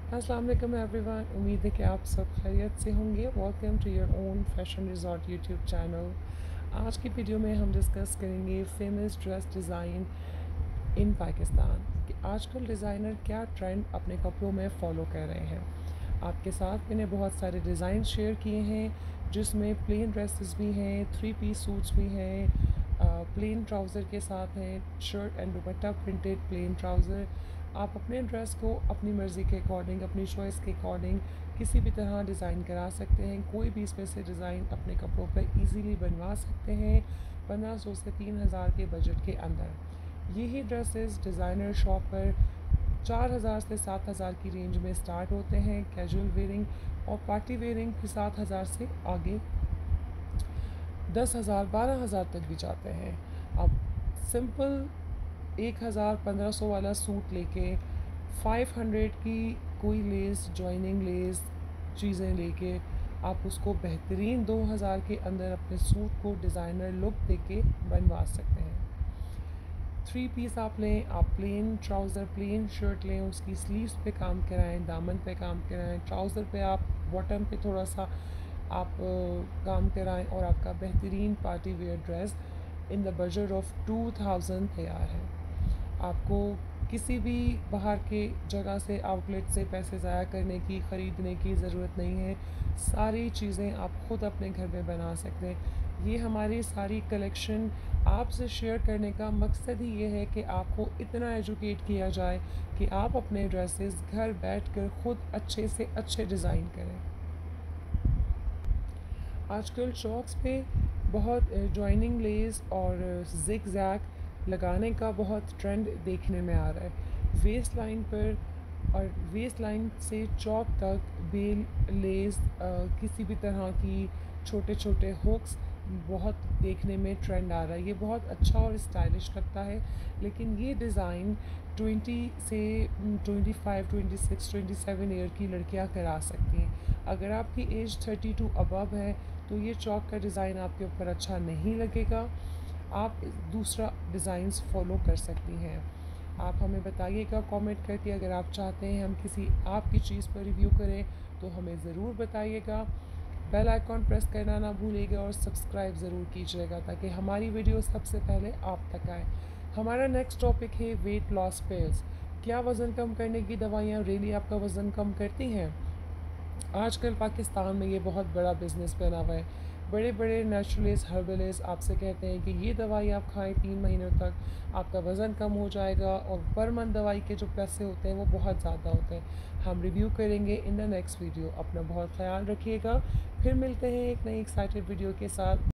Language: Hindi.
अस्सलाम वालेकुम एवरीवन। उम्मीद है कि आप सब खैरियत से होंगे। Welcome to your own fashion resort YouTube channel. आज की वीडियो में हम डिस्कस करेंगे famous dress design in Pakistan कि आजकल डिज़ाइनर क्या ट्रेंड अपने कपड़ों में फ़ॉलो कर रहे हैं। आपके साथ मैंने बहुत सारे डिज़ाइन शेयर किए हैं जिसमें प्लेन ड्रेसेस भी हैं, 3 पीस सूट्स भी हैं, प्लेन ट्राउज़र के साथ हैं, shirt and dupatta printed plain trouser. आप अपने ड्रेस को अपनी मर्ज़ी के अकॉर्डिंग, अपनी चॉइस के अकॉर्डिंग किसी भी तरह डिज़ाइन करा सकते हैं। कोई भी इसमें से डिज़ाइन अपने कपड़ों पर ईज़िली बनवा सकते हैं 1500 से 3000 के बजट के अंदर। यही ड्रेसेस डिज़ाइनर शॉप पर 4000 से 7000 की रेंज में स्टार्ट होते हैं। कैजुअल वेयरिंग और पार्टी वेयरिंग फिर 7000 से आगे 10,000 12,000 तक भी जाते हैं। अब सिंपल 1000 1500 वाला सूट लेके 500 की कोई लेस, जॉइनिंग लेस चीज़ें लेके आप उसको बेहतरीन 2000 के अंदर अपने सूट को डिज़ाइनर लुक देके बनवा सकते हैं। 3 पीस आप लें, आप प्लेन ट्राउज़र प्लेन शर्ट लें, उसकी स्लीव्स पे काम कराएं, दामन पे काम कराएं, ट्राउज़र पे आप बॉटम पे थोड़ा सा आप काम कराएं और आपका बेहतरीन party wear dress in the budget of 2000 तैयार है। आपको किसी भी बाहर के जगह से आउटलेट से पैसे ज़ाया करने की, ख़रीदने की ज़रूरत नहीं है। सारी चीज़ें आप ख़ुद अपने घर में बना सकते हैं। ये हमारी सारी कलेक्शन आपसे शेयर करने का मकसद ही ये है कि आपको इतना एजुकेट किया जाए कि आप अपने ड्रेसेस घर बैठकर ख़ुद अच्छे से अच्छे डिज़ाइन करें। आजकल शॉप्स पे बहुत जॉइनिंग लेस और ज़िग ज़ैग लगाने का बहुत ट्रेंड देखने में आ रहा है। वेस्ट लाइन पर और वेस्ट लाइन से चौक तक बेल लेस किसी भी तरह की छोटे छोटे हुक्स बहुत देखने में ट्रेंड आ रहा है। ये बहुत अच्छा और स्टाइलिश लगता है, लेकिन ये डिज़ाइन 20 से 25 26 27 ईयर की लड़कियां करा सकती हैं। अगर आपकी एज 32 अबव है तो ये चौक का डिज़ाइन आपके ऊपर अच्छा नहीं लगेगा। आप दूसरा डिज़ाइंस फॉलो कर सकती हैं। आप हमें बताइएगा कमेंट करके, अगर आप चाहते हैं हम किसी आपकी चीज़ पर रिव्यू करें तो हमें ज़रूर बताइएगा। बेल आइकॉन प्रेस करना ना भूलिएगा और सब्सक्राइब ज़रूर कीजिएगा ताकि हमारी वीडियो सबसे पहले आप तक आए। हमारा नेक्स्ट टॉपिक है वेट लॉस पिल्स। क्या वज़न कम करने की दवाइयाँ रियली आपका वज़न कम करती हैं? आजकल पाकिस्तान में ये बहुत बड़ा बिज़नेस बना हुआ है। बड़े बड़े नेचुरलिस्ट हर्बलिस्ट आपसे कहते हैं कि ये दवाई आप खाएं 3 महीनों तक आपका वज़न कम हो जाएगा, और पर मंथ दवाई के जो पैसे होते हैं वो बहुत ज़्यादा होते हैं। हम रिव्यू करेंगे इन द नेक्स्ट वीडियो। अपना बहुत ख्याल रखिएगा। फिर मिलते हैं एक नई एक्साइटेड वीडियो के साथ।